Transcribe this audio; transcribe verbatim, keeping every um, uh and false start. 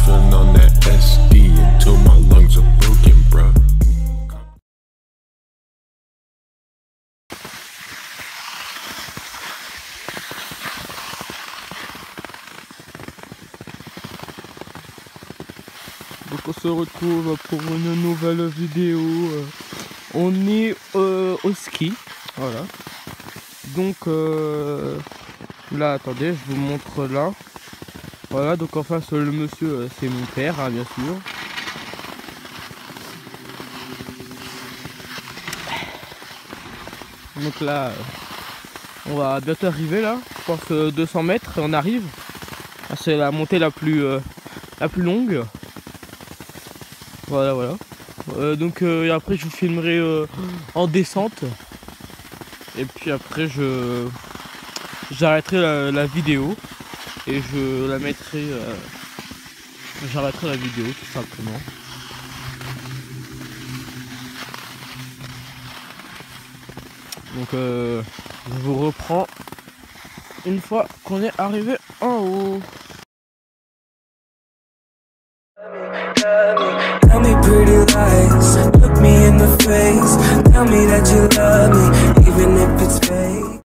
puffing on that S D until my lungs are broken, bruh. Donc on se retrouve pour une nouvelle vidéo. On est euh, au ski, voilà. Donc euh, là, attendez, je vous montre là. Voilà, donc en face le monsieur, c'est mon père, hein, bien sûr. Donc là, on va bientôt arriver là. Je pense euh, deux cents mètres et on arrive. C'est la montée la plus euh, la plus longue. Voilà, voilà. Euh, donc euh, et après je vous filmerai euh, en descente. Et puis après je j'arrêterai la, la vidéo et je la mettrai. Euh, j'arrêterai la vidéo tout simplement. Donc euh, je vous reprends une fois qu'on est arrivé en haut. Tell me pretty lies, look me in the face, tell me that you love me, even if it's fake.